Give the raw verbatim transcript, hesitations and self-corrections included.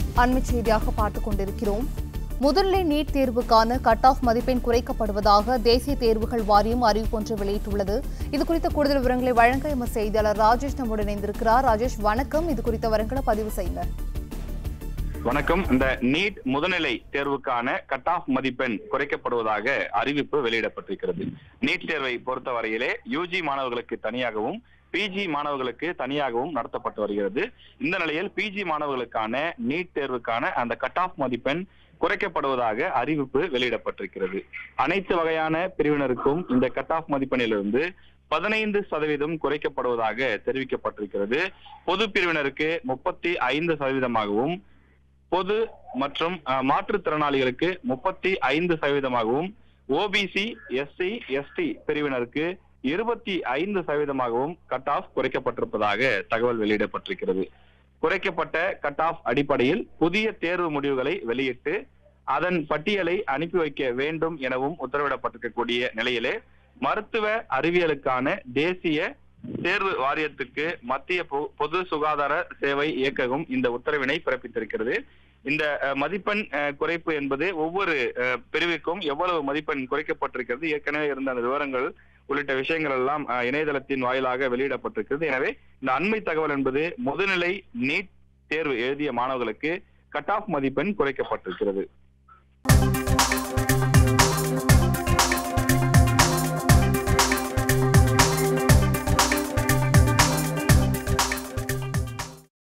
அண்மை செய்தியாக பார்த்துக் கொண்டிருக்கிறோம். முதல்நிலை நீட் தேர்வுக்கான கட் ஆஃப் மதிப்பெண் குறைக்கப்படுவதாக தேசிய தேர்வுகள் வாரியம் அறிவிப்பு ஒன்று வெளியிட்டுள்ளது. இதுகுறித்த கூடுதல் விவரங்களை வழங்க எமது செய்தியாளர் ராஜேஷ் நம்முடன் இணைந்திருக்கிறார். ராஜேஷ், வணக்கம். இது குறித்த விவரங்களை பதிவு செய்யுங்க. வணக்கம். இந்த நீட் முதுநிலை தேர்வுக்கான கட் ஆஃப் மதிப்பெண் குறைக்கப்படுவதாக அறிவிப்பு வெளியிடப்பட்டிருக்கிறது. நீட் தேர்வை பொறுத்தவரையிலே யூஜி மாணவர்களுக்கு தனியாகவும் பிஜி மாணவர்களுக்கு தனியாகவும் நடத்தப்பட்டு வருகிறது. இந்த நிலையில் பிஜி மாணவர்களுக்கான நீட் தேர்வுக்கான அந்த கட் ஆஃப் மதிப்பெண் குறைக்கப்படுவதாக அறிவிப்பு வெளியிடப்பட்டிருக்கிறது. அனைத்து வகையான பிரிவினருக்கும் இந்த கட் ஆஃப் மதிப்பெண்ணிலிருந்து பதினைந்து சதவீதம் குறைக்கப்படுவதாக தெரிவிக்கப்பட்டிருக்கிறது. பொது பிரிவினருக்கு முப்பத்தி ஐந்து சதவீதமாகவும் பொது மற்றும் மாற்றுத்திறனாளிகளுக்கு முப்பத்தி ஐந்து சதவீதமாகவும் ஓபிசி எஸ்சி எஸ்டி பிரிவினருக்கு இருபத்தி ஐந்து சதவீதமாகவும் கட் ஆஃப் குறைக்கப்பட்டிருப்பதாக தகவல் வெளியிடப்பட்டிருக்கிறது. குறைக்கப்பட்ட கட் ஆஃப் அடிப்படையில் புதிய தேர்வு முடிவுகளை வெளியிட்டு அதன் பட்டியலை அனுப்பி வைக்க வேண்டும் எனவும் உத்தரவிடப்பட்டிருக்கக்கூடிய நிலையிலே மருத்துவ அறிவியலுக்கான தேசிய தேர்வு வாரியத்துக்கு மத்திய பொது சுகாதார சேவை இயக்ககம் இந்த உத்தரவினை பிறப்பித்திருக்கிறது. இந்த மதிப்பெண் குறைப்பு என்பது ஒவ்வொரு பிரிவுக்கும் எவ்வளவு மதிப்பெண் குறைக்கப்பட்டிருக்கிறது, ஏற்கனவே இருந்த அந்த விவரங்கள் உள்ளிட்ட விஷயங்கள் எல்லாம் இணையதளத்தின் வாயிலாக வெளியிடப்பட்டிருக்கிறது. எனவே இந்த அண்மை தகவல் என்பது முதுநிலை நீட் தேர்வு எழுதிய மாணவர்களுக்கு கட் ஆஃப் மதிப்பெண் குறைக்கப்பட்டிருக்கிறது.